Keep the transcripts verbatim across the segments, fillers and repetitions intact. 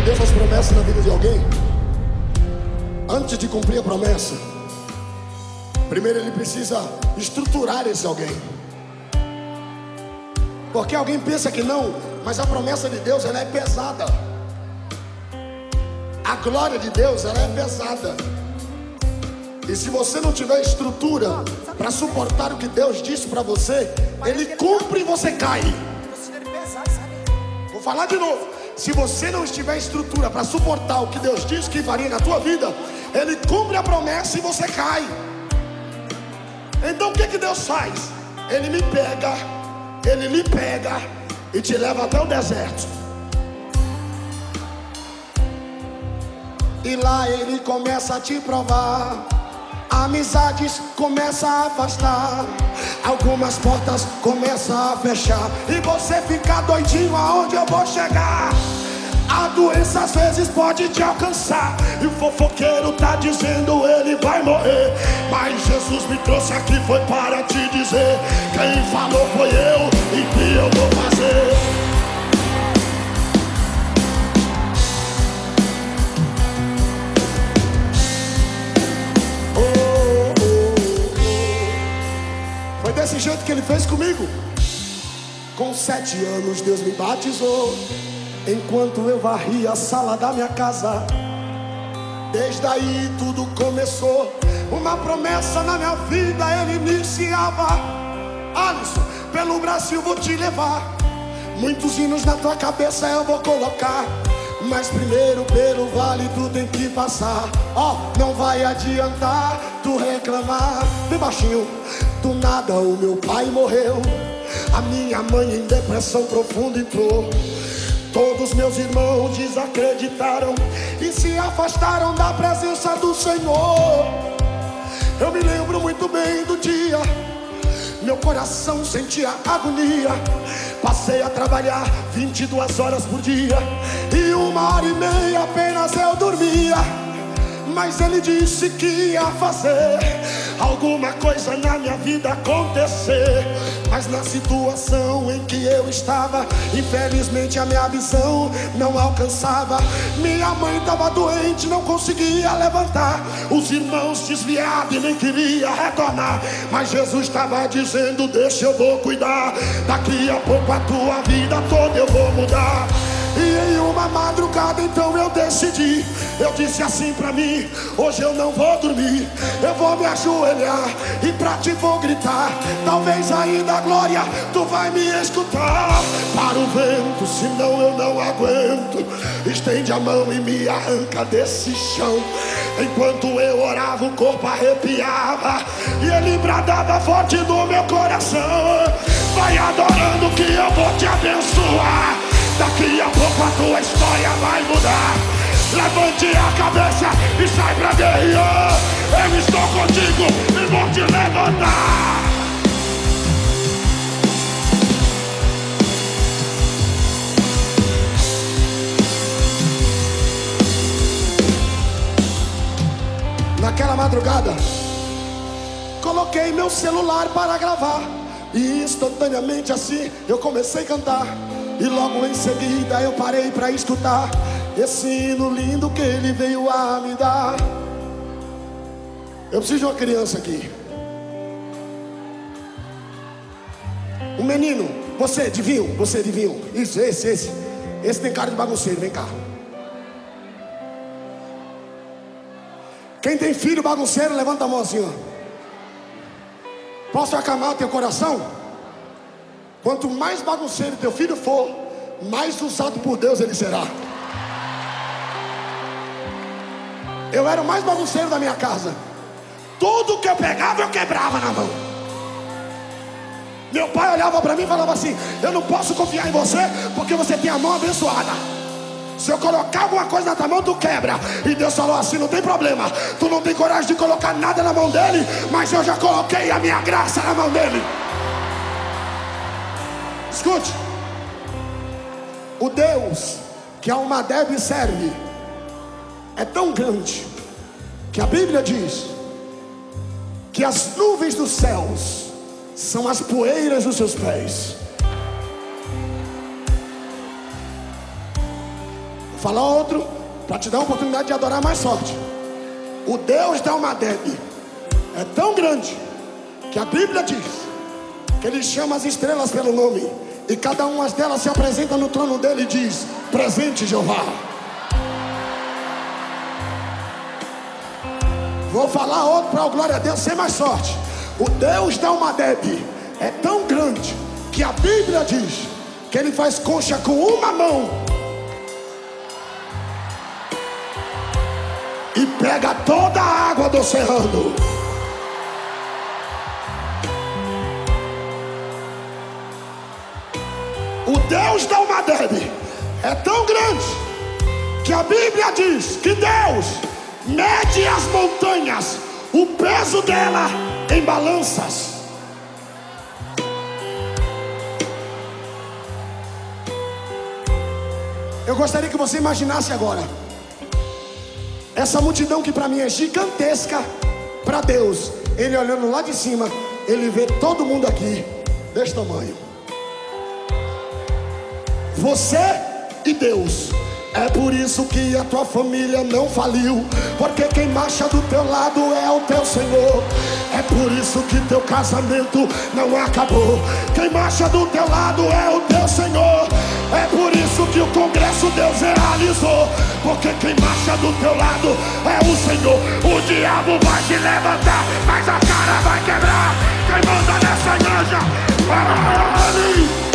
Deus faz promessa na vida de alguém, antes de cumprir a promessa, primeiro Ele precisa estruturar esse alguém. Porque alguém pensa que não, mas a promessa de Deus, ela é pesada. A glória de Deus, ela é pesada. E se você não tiver estrutura para suportar o que Deus disse para você, Ele cumpre e você cai. Vou falar de novo. Se você não tiver estrutura para suportar o que Deus disse que faria na tua vida, Ele cumpre a promessa e você cai. Então o que que Deus faz? Ele me pega, Ele lhe pega e te leva até o deserto. E lá Ele começa a te provar. Amizades começam a afastar, algumas portas começam a fechar, e você fica doidinho aonde eu vou chegar. A doença às vezes pode te alcançar, e o fofoqueiro tá dizendo ele vai morrer. Mas Jesus me trouxe aqui foi para te dizer: quem falou foi eu, e que eu vou fazer. Desse jeito que Ele fez comigo. Com sete anos Deus me batizou, enquanto eu varria a sala da minha casa. Desde aí tudo começou, uma promessa na minha vida Ele iniciava. Alisson, pelo Brasil vou te levar, muitos hinos na tua cabeça eu vou colocar, mas primeiro pelo vale tu tem que passar. Ó, oh, não vai adiantar tu reclamar. Bem baixinho. Do nada o meu pai morreu, a minha mãe em depressão profunda entrou. Todos meus irmãos desacreditaram e se afastaram da presença do Senhor. Eu me lembro muito bem do dia, meu coração sentia agonia. Passei a trabalhar vinte e duas horas por dia, e uma hora e meia apenas eu dormia. Mas Ele disse que ia fazer alguma coisa na minha vida acontecer. Mas na situação em que eu estava, infelizmente a minha visão não alcançava. Minha mãe estava doente, não conseguia levantar. Os irmãos desviados e nem queria retornar. Mas Jesus estava dizendo: deixa, eu vou cuidar. Daqui a pouco a tua vida toda eu vou mudar. E em uma madrugada então eu decidi, eu disse assim pra mim: hoje eu não vou dormir, eu vou me ajoelhar e pra ti vou gritar. Talvez ainda, glória, tu vai me escutar. Para o vento, senão eu não aguento, estende a mão e me arranca desse chão. Enquanto eu orava o corpo arrepiava, e Ele bradava forte no meu coração: vai adorando que eu vou te abençoar. Daqui a pouco a tua história vai mudar. Levante a cabeça e sai pra guerrear. Eu estou contigo e vou te levantar. Naquela madrugada, coloquei meu celular para gravar, e instantaneamente assim eu comecei a cantar. E logo em seguida eu parei para escutar esse hino lindo que Ele veio a me dar. Eu preciso de uma criança aqui. Um menino. Você, Divinho, você, Divinho. Isso, esse, esse. Esse tem cara de bagunceiro, vem cá. Quem tem filho bagunceiro, levanta a mão assim, ó. Posso acalmar o teu coração? Quanto mais bagunceiro teu filho for, mais usado por Deus ele será. Eu era o mais bagunceiro da minha casa. Tudo que eu pegava eu quebrava na mão. Meu pai olhava para mim e falava assim: eu não posso confiar em você porque você tem a mão abençoada. Se eu colocar alguma coisa na tua mão, tu quebra. E Deus falou assim: não tem problema, tu não tem coragem de colocar nada na mão dele, mas eu já coloquei a minha graça na mão dele. Escute, o Deus que a alma deve serve é tão grande que a Bíblia diz que as nuvens dos céus são as poeiras dos seus pés. Vou falar outro para te dar a oportunidade de adorar mais forte. O Deus da Almadeb é tão grande que a Bíblia diz que Ele chama as estrelas pelo nome, e cada uma delas se apresenta no trono dele e diz: presente, Jeová. Vou falar outro para o glória a Deus ser mais forte. O Deus da Almadeb é tão grande que a Bíblia diz que Ele faz concha com uma mão e pega toda a água do oceano. O Deus da Almadeb é tão grande que a Bíblia diz que Deus mede as montanhas, o peso dela em balanças. Eu gostaria que você imaginasse agora essa multidão que para mim é gigantesca. Para Deus, Ele olhando lá de cima, Ele vê todo mundo aqui desse tamanho. Você e Deus. É por isso que a tua família não faliu, porque quem marcha do teu lado é o teu Senhor. É por isso que teu casamento não acabou. Quem marcha do teu lado é o teu Senhor. É por isso que o congresso Deus realizou, porque quem marcha do teu lado é o Senhor. O diabo vai te levantar, mas a cara vai quebrar. Quem manda nessa igreja é Ele.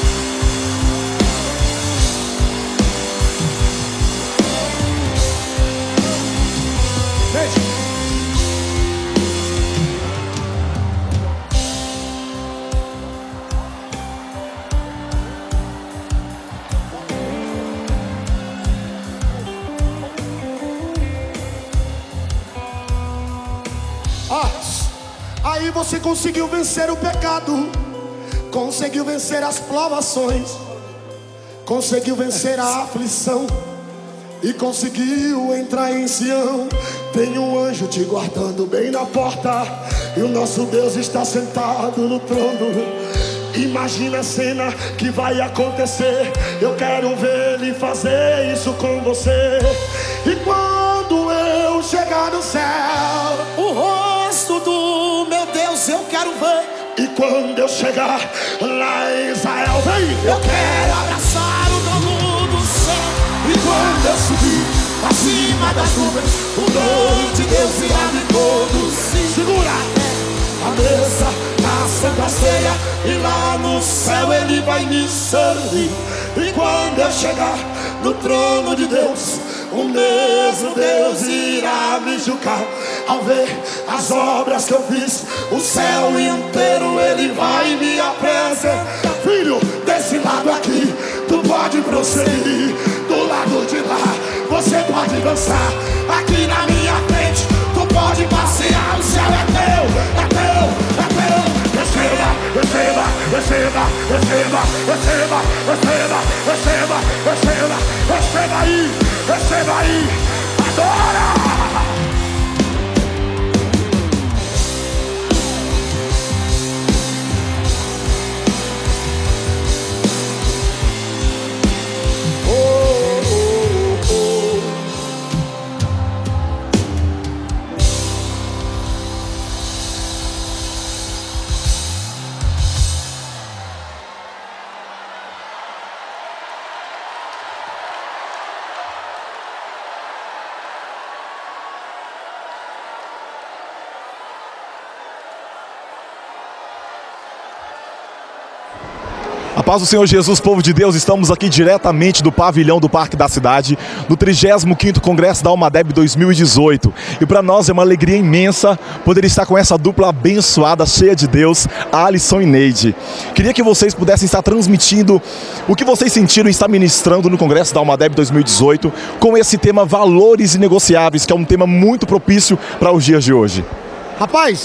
Ah, aí você conseguiu vencer o pecado, conseguiu vencer as provações, conseguiu vencer a aflição e conseguiu entrar em Sião. Tem um anjo te guardando bem na porta, e o nosso Deus está sentado no trono. Imagina a cena que vai acontecer. Eu quero ver Ele fazer isso com você. E quando eu chegar no céu, o rosto do meu Deus eu quero ver. E quando eu chegar lá em Israel, vem, eu quero abraçar o dono do céu. E quando eu subir acima das nuvens, o dono de Deus irá me conduzir. Segura a mesa na Santa Ceia, e lá no céu Ele vai me servir. E quando eu chegar no trono de Deus, o mesmo Deus irá me julgar. Ao ver as obras que eu fiz, o céu inteiro Ele vai me apresentar. Filho, desse lado aqui tu pode prosseguir, do lado de lá você pode dançar. Aqui na minha frente tu pode passear. O céu é teu, é teu, é teu. Receba, receba, receba, receba, receba, receba, receba, receba, receba aí, receba aí, adora! A paz do Senhor Jesus, povo de Deus, estamos aqui diretamente do pavilhão do Parque da Cidade, no trigésimo quinto Congresso da Almadeb dois mil e dezoito. E para nós é uma alegria imensa poder estar com essa dupla abençoada, cheia de Deus, Alisson e Neide. Queria que vocês pudessem estar transmitindo o que vocês sentiram estar ministrando no Congresso da Almadeb dois mil e dezoito, com esse tema Valores Inegociáveis, que é um tema muito propício para os dias de hoje. Rapaz,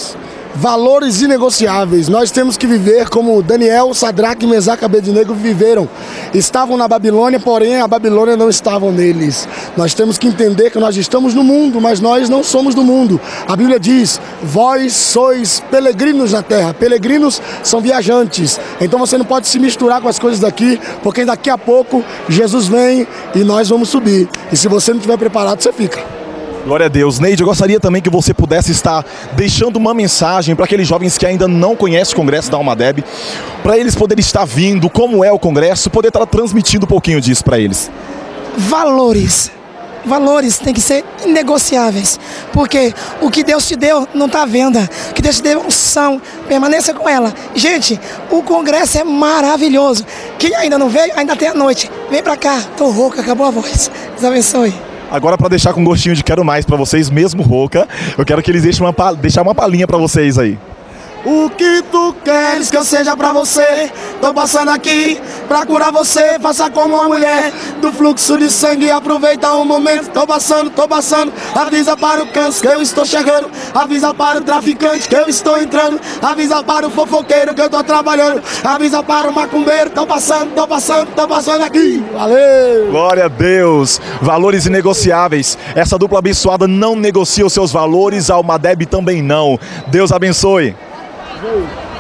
Valores inegociáveis. Nós temos que viver como Daniel, Sadraque, Mesaque e Abednego viveram. Estavam na Babilônia, porém a Babilônia não estava neles. Nós temos que entender que nós estamos no mundo, mas nós não somos do mundo. A Bíblia diz, vós sois peregrinos na terra. Peregrinos são viajantes. Então você não pode se misturar com as coisas daqui, porque daqui a pouco Jesus vem e nós vamos subir. E se você não estiver preparado, você fica. Glória a Deus. Neide, eu gostaria também que você pudesse estar deixando uma mensagem para aqueles jovens que ainda não conhecem o Congresso da Almadeb, para eles poderem estar vindo, como é o Congresso, poder estar transmitindo um pouquinho disso para eles. Valores. Valores têm que ser inegociáveis, porque o que Deus te deu não está à venda. O que Deus te deu é unção, permaneça com ela. Gente, o Congresso é maravilhoso. Quem ainda não veio, ainda tem a noite. Vem para cá, tô rouca, acabou a voz. Deus abençoe. Agora, para deixar com gostinho de quero mais para vocês, mesmo rouca, eu quero que eles deixem uma, deixar uma palhinha para vocês aí. O que tu queres que eu seja pra você? Tô passando aqui pra curar você. Faça como uma mulher do fluxo de sangue. Aproveita o momento. Tô passando, tô passando. Avisa para o câncer que eu estou chegando. Avisa para o traficante que eu estou entrando. Avisa para o fofoqueiro que eu tô trabalhando. Avisa para o macumbeiro. Tô passando, tô passando, tô passando aqui. Valeu! Glória a Deus! Valores inegociáveis. Essa dupla abençoada não negocia os seus valores. A Almadeb também não. Deus abençoe.